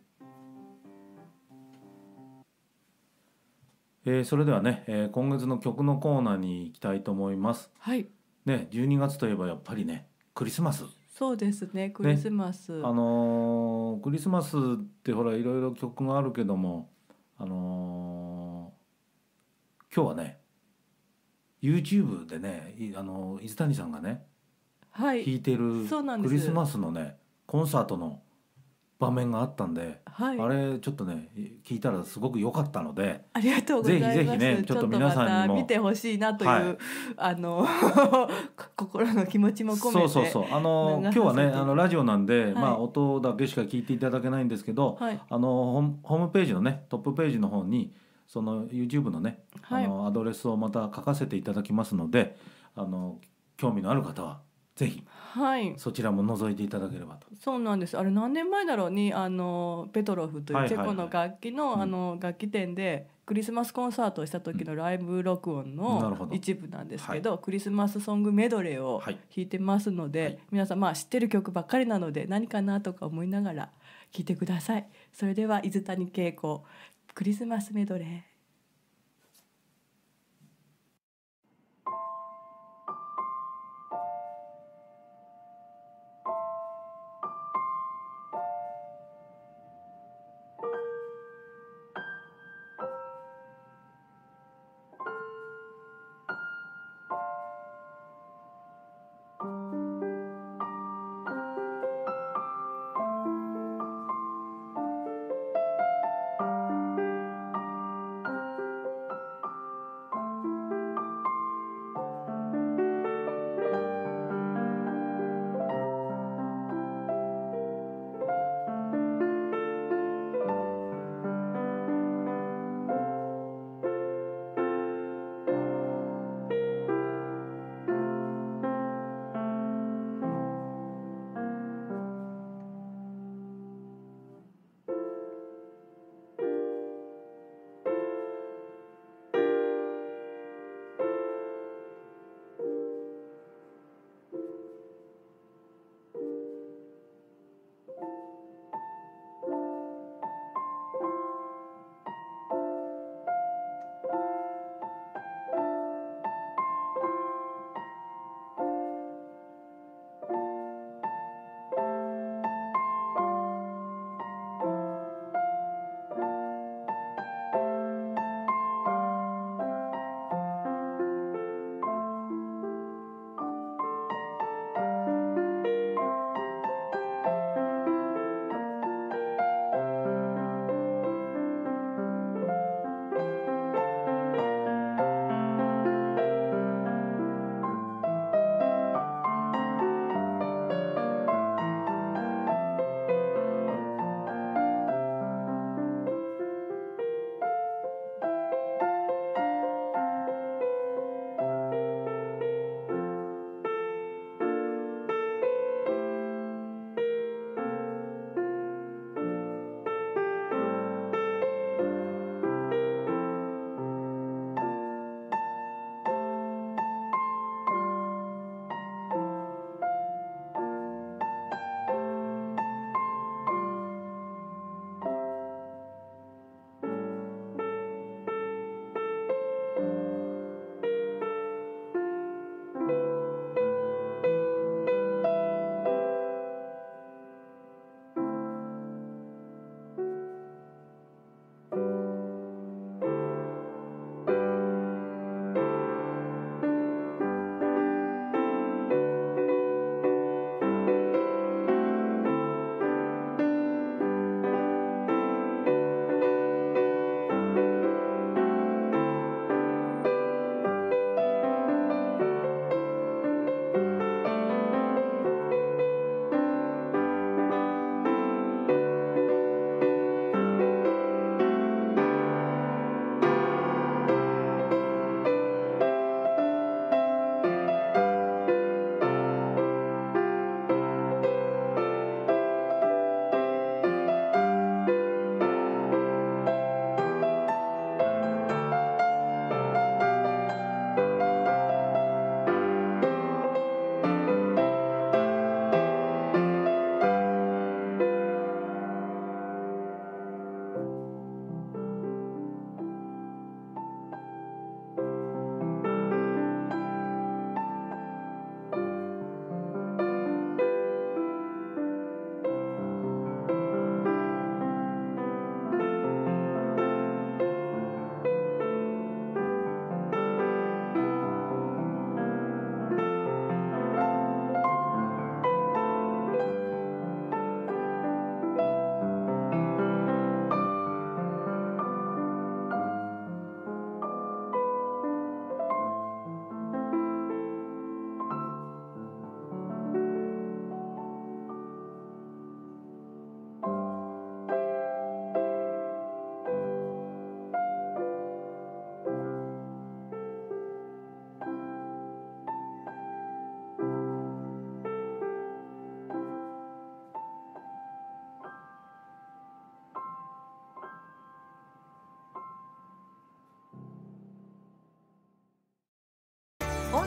それではね、今月の曲のコーナーに行きたいと思います。ね、12月といえばやっぱりねクリスマス。 そうですね、クリスマス、 クリスマスってほらいろいろ曲があるけども、今日はね YouTube でね伊豆谷さんがね、弾いてるクリスマスのねコンサートの場面があったんで、あれちょっとね聞いたらすごく良かったので、 ありがとうございます。 ぜひぜひねちょっと皆さんにも見てほしいなという、心の気持ちも込めて。 そう今日はねラジオなんで、音だけしか聞いていただけないんですけど、ホームページのねトップページの方にその YouTube のねアドレスをまた書かせていただきますので、興味のある方はぜひ、そちらも覗いていただければと。 そうなんです。あれ何年前だろうにペトロフというチェコの楽器の、楽器店でクリスマスコンサートをした時のライブ録音の一部なんですけど、クリスマスソングメドレーを弾いてますので、皆さん知ってる曲ばっかりなので何かなとか思いながら聴いてください。それでは伊豆谷恵子クリスマスメドレー。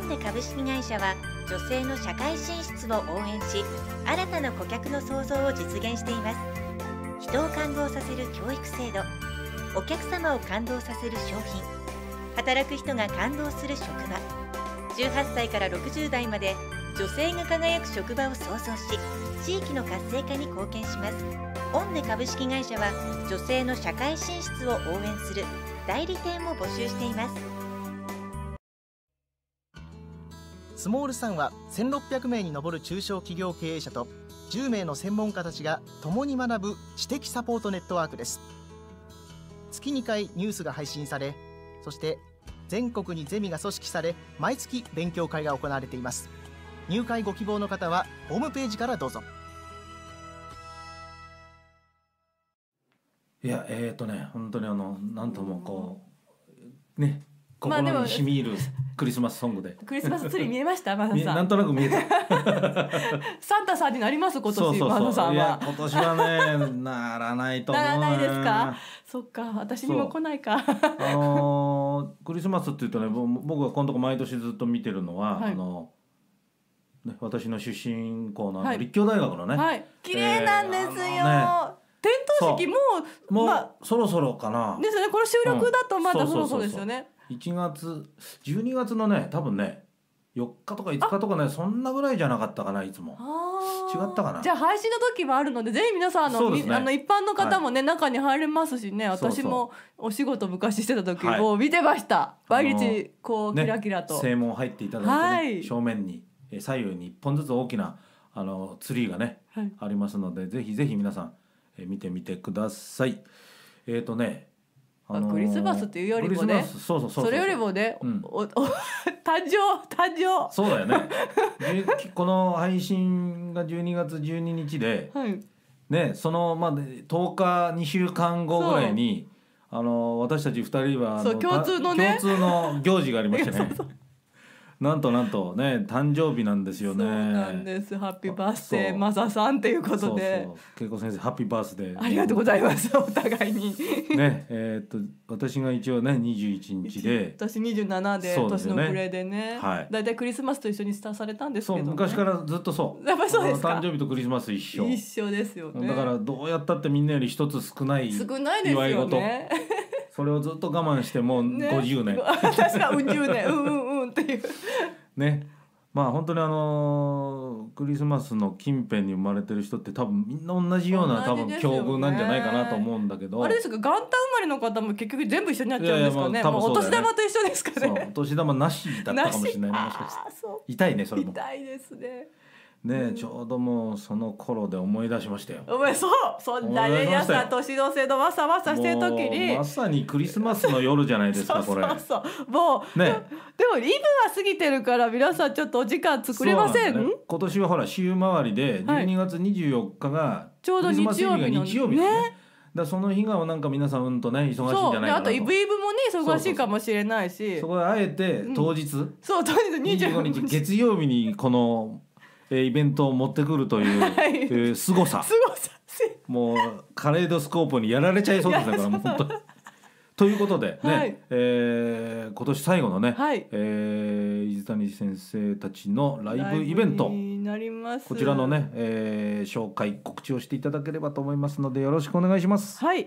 ンデ株式会社は女性の社会進出を応援し、新たな顧客の創造を実現しています。人を感動させる教育制度、お客様を感動させる商品、働く人が感動する職場、18歳から60代まで女性が輝く職場を創造し、地域の活性化に貢献します。オンデ株式会社は女性の社会進出を応援する代理店を募集しています。 スモールさんは1600名に上る中小企業経営者と10名の専門家たちが共に学ぶ知的サポートネットワークです。月2回ニュースが配信され、そして全国にゼミが組織され、毎月勉強会が行われています。入会ご希望の方はホームページからどうぞ。 いや本当になんともこうね、心にしみ入るクリスマスソングで。 クリスマスツリー見えましたマサさん。 なんとなく見えた。 サンタさんになります今年。マサさんは。 いや今年はねならないと思う。 ならないですか。そっか、私にも来ないか。 クリスマスって言うとね、僕がこのとこ毎年ずっと見てるのは、はい、私の出身校の立教大学のね、はい、 綺麗なんですよ。点灯式もそろそろかな。 ですね。これ収録だとまだそろそろですよね。 12月のね、多分ね4日とか5日とかね、そんなぐらいじゃなかったかな。いつも違ったかな。 じゃあ配信の時もあるので、ぜひ皆さん一般の方もね、中に入れますしね。私もお仕事昔してた時も見てました。毎日こうキラキラと正門入っていただいてね、正面に左右に1本ずつ大きなツリーがねありますので、ぜひぜひ皆さん見てみてください。クリスマスっていうよりもね、それよりもね、誕生そうだよね。この配信が12月12日で、ね、その10日2週間後ぐらいに私たち2人は共通の行事がありましてね。なんとね、誕生日なんですよね。そうなんです。ハッピーバースデーマサさんということで。 恵子先生ハッピーバースデー。 ありがとうございます。お互いに。 ね、私が一応ね21日で、 私27で、年の暮れでね。だいたいクリスマスと一緒にスターされたんですけど、ね。 昔からずっとそう。 やっぱりそうですか。 誕生日とクリスマス一緒ですよね。 だからどうやったってみんなより一つ少ない祝い事。それをずっと我慢してもう50年。 確か10年っていうね。本当にクリスマスの近辺に生まれてる人って多分みんな同じような境遇なんじゃないかなと思うんだけど、 あれですか、元旦生まれの方も結局全部一緒になっちゃうんですかね。もうお年玉と一緒ですかね。 お年玉なしだったかもしれない。もしかして痛いね、それも痛いですね。 ね、ちょうどもうその頃で思い出しましたよ。 そんなね、皆さん年の瀬のわさわさしてる時にまさにクリスマスの夜じゃないですか。これもうね、でもイブは過ぎてるから皆さんちょっとお時間作れません？ 今年はほら週回りで12月24日がちょうど日曜日ですね。だその日がなんか皆さんね忙しいんじゃないかなと。 あとイブもね忙しいかもしれないし、 そこであえて当日、 当日 25日月曜日にこのイベントを持ってくるという、凄さもうカレードスコープにやられちゃいそうですね。これも本当ということでね、今年最後のね、伊豆谷先生たちのライブイベントになります。 こちらのね、紹介告知をしていただければと思いますのでよろしくお願いします。 はい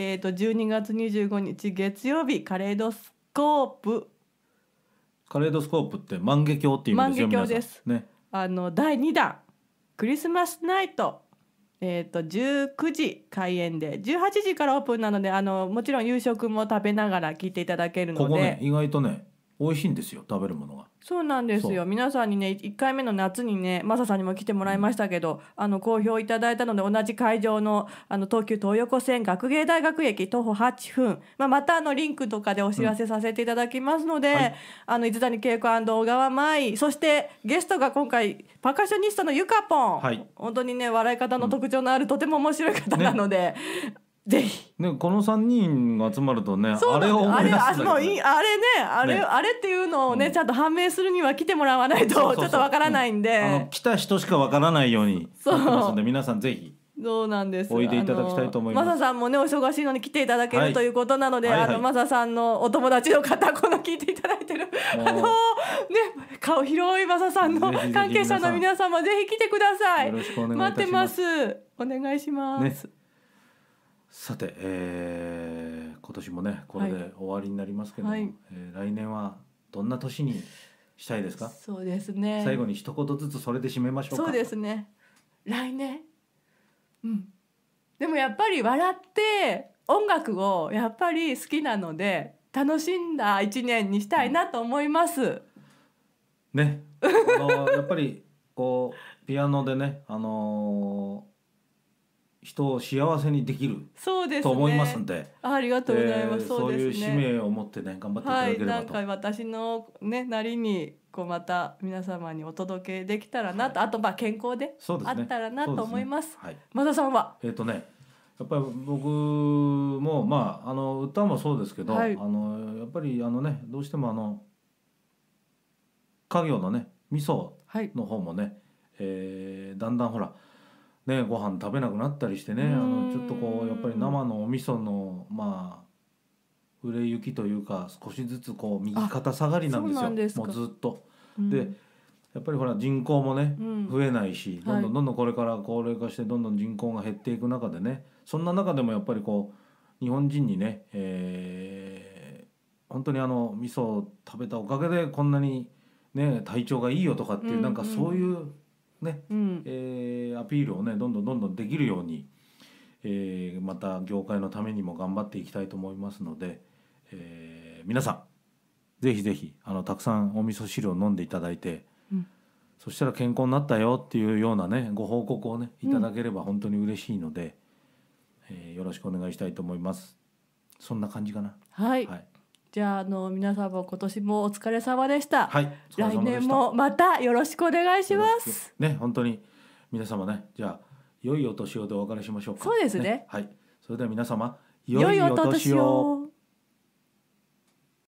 、12月25日月曜日カレードスコープ。 カレードスコープって万華鏡っていう意味ですよ。 万華鏡です。ね。第2弾クリスマスナイト、19時開演で18時からオープンなので、もちろん夕食も食べながら聞いていただけるので、 ここね意外とね美味しいんですよ、食べるものが。 そうなんですよ。皆さんにね1回目の夏にねマサさんにも来てもらいましたけど、好評いただいたので、同じ会場の東急東横線学芸大学駅徒歩8分、またリンクとかでお知らせさせていただきますので、伊豆谷恵子&小川舞、そしてゲストが今回パーカッショニストのゆかぽん、本当にね笑い方の特徴のあるとても面白い方なので、ぜひね、この3人が集まるとね、あれを思い出すんだけど、 あれっていうのをね、ちゃんと判明するには来てもらわないとちょっとわからないんで、 来た人しかわからないようになってますので、皆さんぜひそうなんです。 おいでいただきたいと思います。 マサさんもねお忙しいのに来ていただける、 はいということなので、 はいはいマサさんのお友達の方この聞いていただいてる顔広いマサさんのぜひぜひ関係者の皆様ぜひ来てください。 よろしくお願いいたします。 待ってます。お願いします。 ね、さて、今年もねこれで終わりになりますけども、 はい来年はどんな年にしたいですか？ そうですね。 最後に一言ずつそれで締めましょうか。 そうですね。来年、でもやっぱり笑って音楽をやっぱり好きなので楽しんだ一年にしたいなと思います。 ね、やっぱりこうピアノでね、人を幸せにできるそうですねと思いますんで、 ありがとうございます。 そういうですね。 使命を持ってね頑張っていただければと、 なんか私のねなりにこうまた皆様にお届けできたらなと、あと健康であったらなと思います。 はい、 マサさんはやっぱり僕も歌もそうですけど、やっぱりどうしても家業のね味噌の方もね、だんだんほらねご飯食べなくなったりしてね、ちょっとこうやっぱり生のお味噌の売れ行きというか少しずつこう右肩下がりなんですよ。もうずっと。でやっぱりほら人口もね、増えないし、どんどんこれから高齢化してどんどん人口が減っていく中でね、そんな中でもやっぱりこう日本人にね、本当に味噌を食べたおかげでこんなにね体調がいいよとかっていう、なんかそういうね、アピールをねどんどんできるように、また業界のためにも頑張っていきたいと思いますので、皆さんぜひぜひたくさんお味噌汁を飲んでいただいて、そしたら健康になったよっていうようなねご報告をねいただければ本当に嬉しいので、よろしくお願いしたいと思います。そんな感じかな。 はい、じゃあ皆様今年もお疲れ様でした。 はい、 来年もまたよろしくお願いします。 ね、本当に皆様ね、じゃあ良いお年をでお別れしましょうか。 そうですね。 はい、それでは皆様良いお年を。